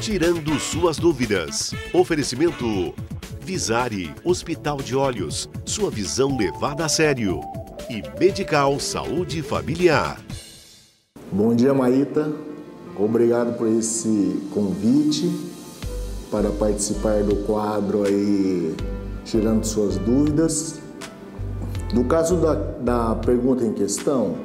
tirando suas dúvidas. Oferecimento Visari, Hospital de Olhos, sua visão levada a sério. E Medical Saúde Familiar. Bom dia, Maíta. Obrigado por esse convite para participar do quadro aí, tirando suas dúvidas. No caso da pergunta em questão,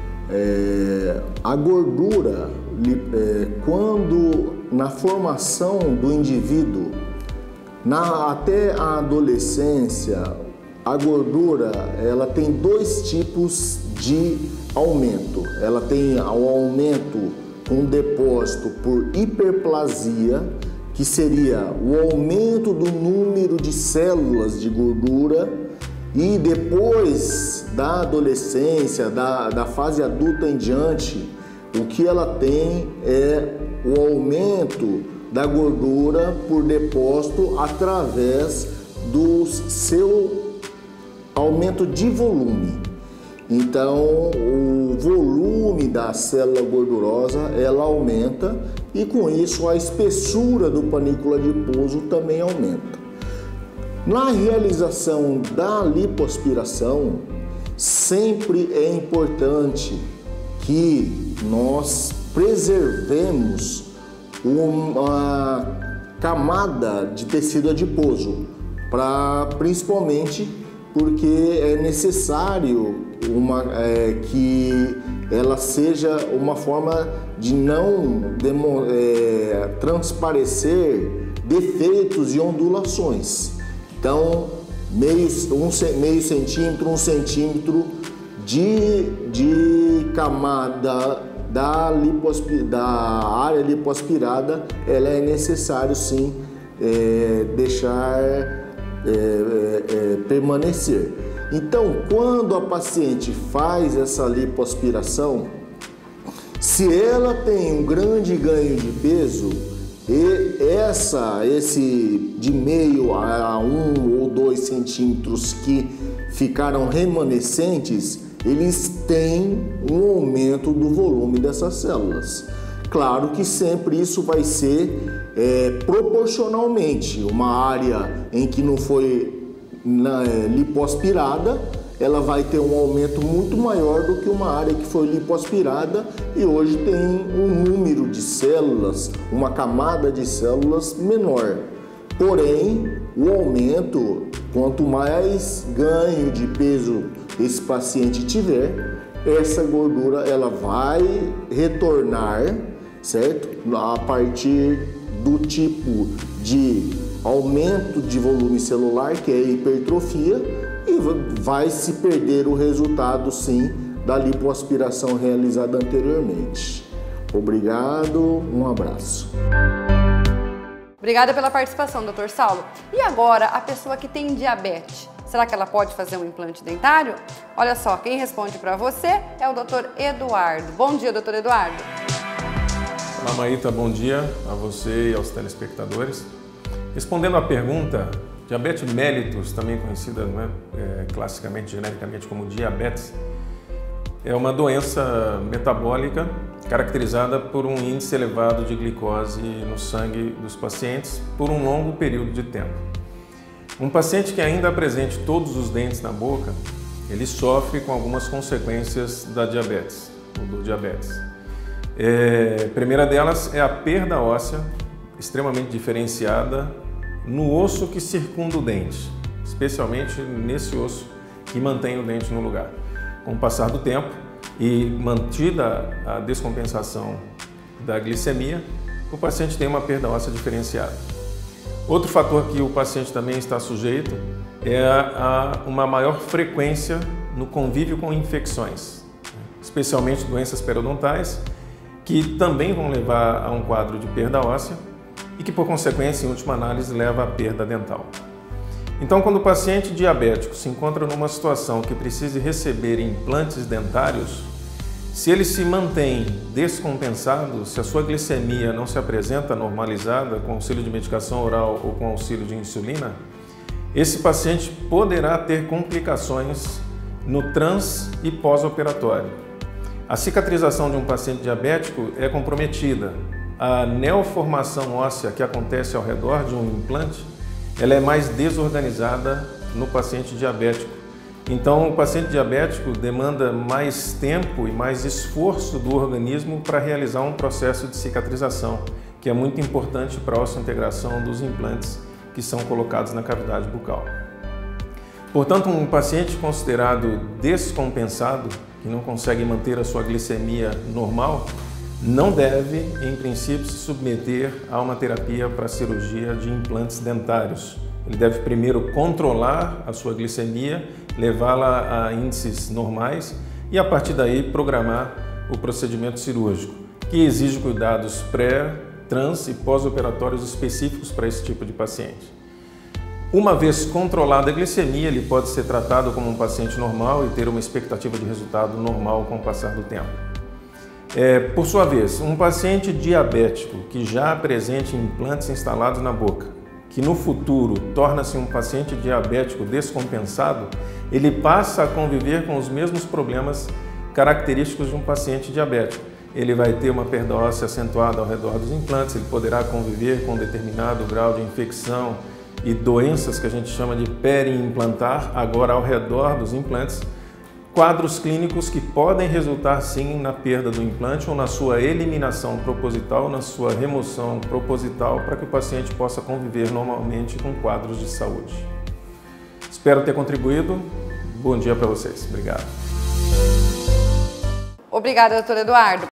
a gordura, quando na formação do indivíduo, até a adolescência, a gordura ela tem dois tipos de aumento. Ela tem o aumento com depósito por hiperplasia, que seria o aumento do número de células de gordura, e depois da adolescência, da fase adulta em diante, o que ela tem é o aumento da gordura por depósito através do seu aumento de volume. Então, o volume da célula gordurosa ela aumenta e com isso a espessura do panícula adiposo também aumenta. Na realização da lipoaspiração, sempre é importante que nós preservemos uma camada de tecido adiposo, principalmente porque é necessário que ela seja uma forma de não transparecer defeitos e ondulações. Então, meio centímetro, 1 centímetro de camada da área lipoaspirada, ela é necessário sim deixar permanecer. Então, quando a paciente faz essa lipoaspiração, se ela tem um grande ganho de peso, e esse de meio a 1 ou 2 centímetros que ficaram remanescentes, eles têm um aumento do volume dessas células. Claro que sempre isso vai ser proporcionalmente. Uma área em que não foi lipoaspirada, ela vai ter um aumento muito maior do que uma área que foi lipoaspirada e hoje tem um número de células, uma camada de células menor. Porém, o aumento, quanto mais ganho de peso esse paciente tiver, essa gordura ela vai retornar, certo? A partir do tipo de aumento de volume celular, que é a hipertrofia, e vai se perder o resultado, sim, da lipoaspiração realizada anteriormente. Obrigado, um abraço. Obrigada pela participação, Dr. Saulo. E agora, a pessoa que tem diabetes, será que ela pode fazer um implante dentário? Olha só, quem responde para você é o Dr. Eduardo. Bom dia, Dr. Eduardo. Olá, Maíta, bom dia a você e aos telespectadores. Respondendo à pergunta, diabetes mellitus, também conhecida classicamente, genericamente como diabetes, é uma doença metabólica caracterizada por um índice elevado de glicose no sangue dos pacientes por um longo período de tempo. Um paciente que ainda apresente todos os dentes na boca, ele sofre com algumas consequências da diabetes, ou do diabetes. A primeira delas é a perda óssea, extremamente diferenciada no osso que circunda o dente, especialmente nesse osso que mantém o dente no lugar. Com o passar do tempo e mantida a descompensação da glicemia, o paciente tem uma perda óssea diferenciada. Outro fator que o paciente também está sujeito é uma maior frequência no convívio com infecções, especialmente doenças periodontais, que também vão levar a um quadro de perda óssea e que, por consequência, em última análise, leva à perda dental. Então, quando o paciente diabético se encontra numa situação que precise receber implantes dentários, se ele se mantém descompensado, se a sua glicemia não se apresenta normalizada com auxílio de medicação oral ou com auxílio de insulina, esse paciente poderá ter complicações no trans e pós-operatório. A cicatrização de um paciente diabético é comprometida. a neoformação óssea que acontece ao redor de um implante, ela é mais desorganizada no paciente diabético. Então, o paciente diabético demanda mais tempo e mais esforço do organismo para realizar um processo de cicatrização, que é muito importante para a osseointegração dos implantes que são colocados na cavidade bucal. Portanto, um paciente considerado descompensado, que não consegue manter a sua glicemia normal, não deve, em princípio, se submeter a uma terapia para cirurgia de implantes dentários. Ele deve primeiro controlar a sua glicemia, levá-la a índices normais e, a partir daí, programar o procedimento cirúrgico, que exige cuidados pré, trans e pós-operatórios específicos para esse tipo de paciente. Uma vez controlada a glicemia, ele pode ser tratado como um paciente normal e ter uma expectativa de resultado normal com o passar do tempo. Por sua vez, um paciente diabético que já apresente implantes instalados na boca, que no futuro torna-se um paciente diabético descompensado, ele passa a conviver com os mesmos problemas característicos de um paciente diabético. Ele vai ter uma perda óssea acentuada ao redor dos implantes, ele poderá conviver com determinado grau de infecção e doenças que a gente chama de periimplantar, agora ao redor dos implantes, quadros clínicos que podem resultar sim na perda do implante ou na sua eliminação proposital, na sua remoção proposital, para que o paciente possa conviver normalmente com quadros de saúde. Espero ter contribuído. Bom dia para vocês. Obrigado. Obrigada, doutor Eduardo.